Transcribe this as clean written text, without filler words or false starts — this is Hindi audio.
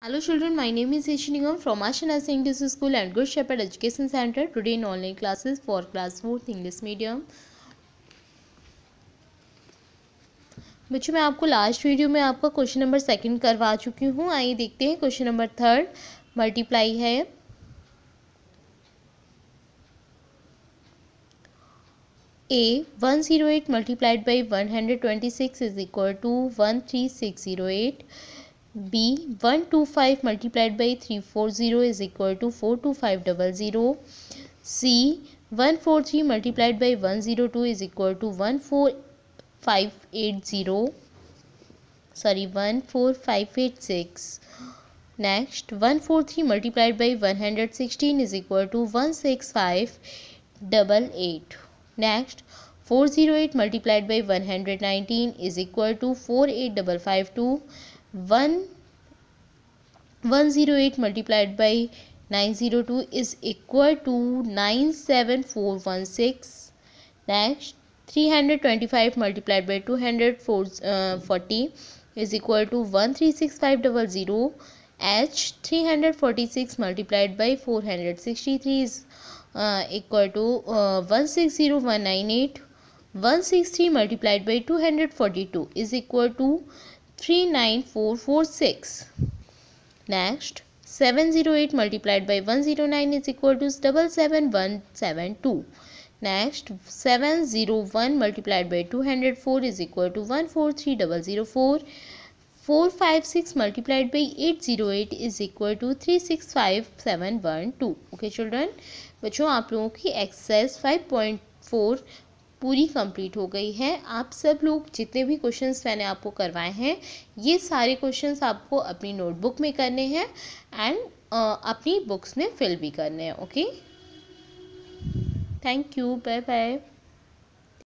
Hello children, my name is Ishinigam from Ashana English School and Good Shepherd Education Center. Today in online classes for class 4th English medium. बच्चों मैं आपको लास्ट वीडियो में आपका क्वेश्चन नंबर 2 करवा चुकी हूँ. आइए देखते हैं क्वेश्चन नंबर 3 मल्टीप्लाई है. A 108 multiplied by 126 is equal to 13608. B 125 multiplied by 340 is equal to 42500. C 143 multiplied by 102 is equal to 14586. Next 143 multiplied by 116 is equal to 16588. Next 408 multiplied by 119 is equal to 48552. 108 multiplied by 902 is equal to 97416. Next 325 multiplied by 240 is equal to 136500. H 346 multiplied by 463 is equal to 160198. 163 multiplied by 242 is equal to 39446. Next 708 multiplied by 109 is equal to 77172. Next 701 multiplied by 204 is equal to 143004. 456 multiplied by 808 is equal to 365712. Okay children, बच्चों आप लोगों की एक्सरसाइज 5.4 पूरी कंप्लीट हो गई है. आप सब लोग जितने भी क्वेश्चंस मैंने आपको करवाए हैं ये सारे क्वेश्चंस आपको अपनी नोटबुक में करने हैं एंड अपनी बुक्स में फिल भी करने हैं. Okay, thank you, bye bye.